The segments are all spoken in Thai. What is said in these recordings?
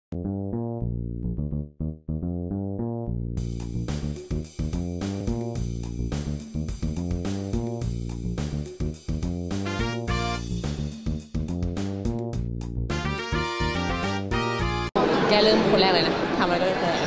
แกเริ่มคนแรกเลยนะทำอะไรก็ได้เลย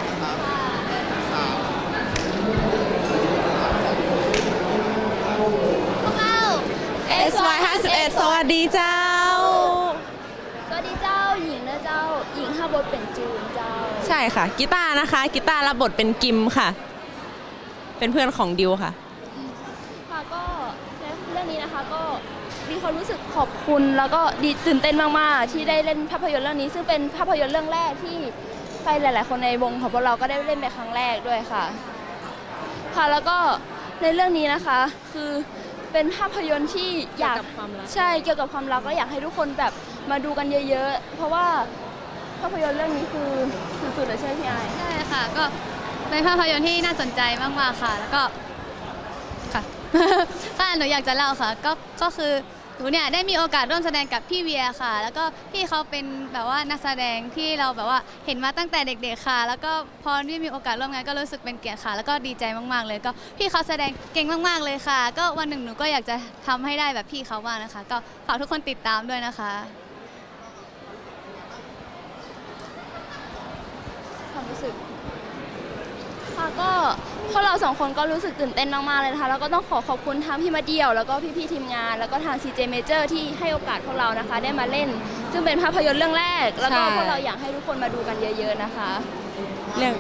SY51 สวัสดีเจ้าสวัสดีเจ้าหญิงนะเจ้าหญิงฮับบทเป็นจูนเจ้าใช่ค่ะกีตาร์นะคะกีตาร์รับบทเป็นกิมค่ะเป็นเพื่อนของดิวค่ะค่ะก็ในเรื่องนี้นะคะก็มีความรู้สึกขอบคุณแล้วก็ดีตื่นเต้นมากๆที่ได้เล่นภาพยนตร์เรื่องนี้ซึ่งเป็นภาพยนตร์เรื่องแรกที่ใครหลายๆคนในวงของพวกเราก็ได้เล่นเป็นครั้งแรกด้วยค่ะค่ะแล้วก็ในเรื่องนี้นะคะคือเป็นภาพยนตร์ที่อยากใช่เกี่ยวกับความรักและอยากให้ทุกคนแบบมาดูกันเยอะๆเพราะว่าภาพยนตร์เรื่องนี้คือสุดๆเลยใช่ไหมพี่ไอใช่ค่ะก็เป็นภาพยนตร์ที่น่าสนใจมากๆค่ะแล้วก็ค่ะ ก็หนูอยากจะเล่าค่ะก็คือหนูเนี่ยได้มีโอกาสร่วมแสดงกับพี่เวียค่ะแล้วก็พี่เขาเป็นแบบว่านักแสดงที่เราแบบว่าเห็นมาตั้งแต่เด็กๆค่ะแล้วก็พอได้มีโอกาสร่วมงานก็รู้สึกเป็นเกียรติค่ะแล้วก็ดีใจมากๆเลยก็พี่เขาแสดงเก่งมากๆเลยค่ะก็วันหนึ่งหนูก็อยากจะทำให้ได้แบบพี่เขาบ้างนะคะก็ฝากทุกคนติดตามด้วยนะคะความรู้สึกค่ะก็พวกเราสองคนก็รู้สึกตื่นเต้นมากๆเลยนะคะแล้วก็ต้องขอบคุณทั้งพี่มาเดี่ยวแล้วก็พี่ๆทีมงานแล้วก็ทาง CJ Major ที่ให้โอกาสพวกเรานะคะได้มาเล่นซึ่งเป็นภาพยนตร์เรื่องแรกแล้วก็พวกเราอยากให้ทุกคนมาดูกันเยอะๆนะคะเรื่อง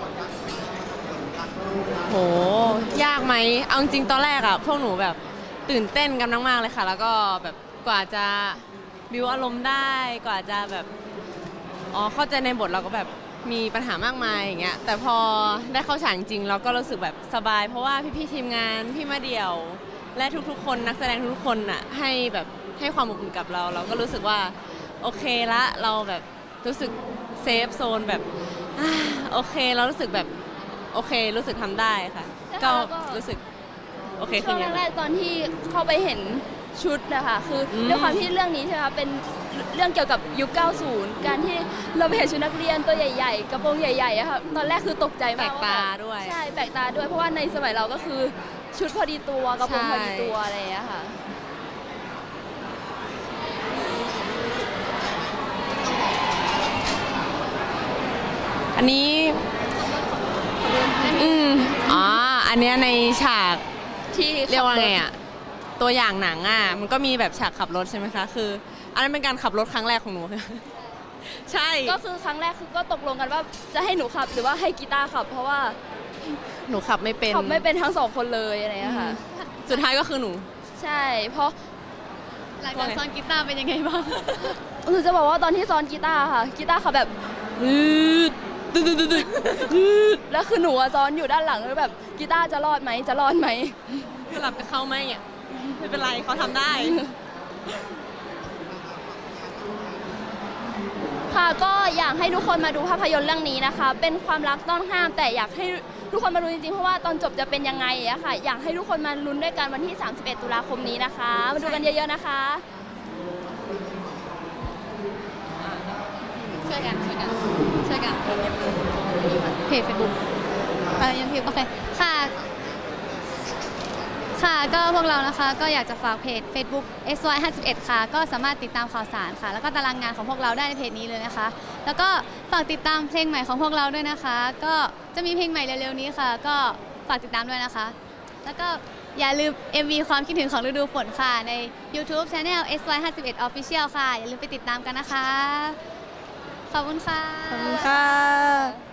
โหยากไหมเอาจริงตอนแรกอะพวกหนูแบบตื่นเต้นกันมากๆเลยค่ะแล้วก็แบบกว่าจะบิวอารมณ์ได้กว่าจะแบบเข้าใจในบทเราก็แบบมีปัญหามากมายอย่างเงี้ยแต่พอได้เข้าฉากจริงเราก็รู้สึกแบบสบายเพราะว่าพี่ๆทีมงานพี่มาเดี่ยวและทุกๆคนนักแสดงทุกคนน่ะให้ความอบอุ่นกับเราก็รู้สึกว่าโอเคละเราแบบรู้สึกเซฟโซนแบบโอเคเรารู้สึกแบบโอเครู้สึกทำได้ค่ะก็รู้สึกโอเคช่วงแรกๆตอนที่เข้าไปเห็นชุดนะคะคือด้วยความที่เรื่องนี้ใช่ไหมคะเป็นเรื่องเกี่ยวกับยุค 90 การที่เราไปเห็นชุดนักเรียนตัวใหญ่ๆกระโปรงใหญ่ๆอะค่ะตอนแรกคือตกใจมากแปลกตาด้วยใช่แปลกตาด้วยเพราะว่าในสมัยเราก็คือชุดพอดีตัวกระโปรงพอดีตัวอะไรอย่างเงี้ยค่ะอันนี้อันนี้ในฉากที่เรียกว่าไงอะตัวอย่างหนังอะมันก็มีแบบฉากขับรถใช่ไหมคะคืออันนั้นเป็นการขับรถครั้งแรกของหนูใช่ก็คือครั้งแรกคือก็ตกลงกันว่าจะให้หนูขับหรือว่าให้กีตาร์ขับเพราะว่าหนูขับไม่เป็นทั้งสองคนเลยอะไรอย่างเงี้ยค่ะสุดท้ายก็คือหนูใช่เพราะหลังจากซ้อนกีตาร์เป็นยังไงบ้างคือจะบอกว่าตอนที่ซ้อนกีตาร์ค่ะกีตาร์ขับแบบแล้วคือหนูซ้อนอยู่ด้านหลังแล้วแบบกีตาร์จะรอดไหมคือหลับกับเขาไหมอ่ะไม่เป็นไรเขาทำได้ค่ะก็อยากให้ทุกคนมาดูภาพยนตร์เรื่องนี้นะคะเป็นความรักต้องห้ามแต่อยากให้ทุกคนมาดูจริงๆเพราะว่าตอนจบจะเป็นยังไงอะค่ะอยากให้ทุกคนมาลุ้นด้วยกันวันที่31 ตุลาคมนี้นะคะมาดูกันเยอะๆนะคะช่วยกันเพจเฟซบุ๊กยังพิมพ์โอเคค่ะก็พวกเรานะคะก็อยากจะฝากเพจ Facebook SY51 ค่ะก็สามารถติดตามข่าวสารค่ะแล้วก็ตารางงานของพวกเราได้ในเพจนี้เลยนะคะแล้วก็ฝากติดตามเพลงใหม่ของพวกเราด้วยนะคะก็จะมีเพลงใหม่เร็วๆนี้ค่ะก็ฝากติดตามด้วยนะคะแล้วก็อย่าลืม MV ความคิดถึงของฤดูฝนค่ะใน YouTube Channel SY51 Official ค่ะอย่าลืมไปติดตามกันนะคะขอบคุณค่ะขอบคุณค่ะ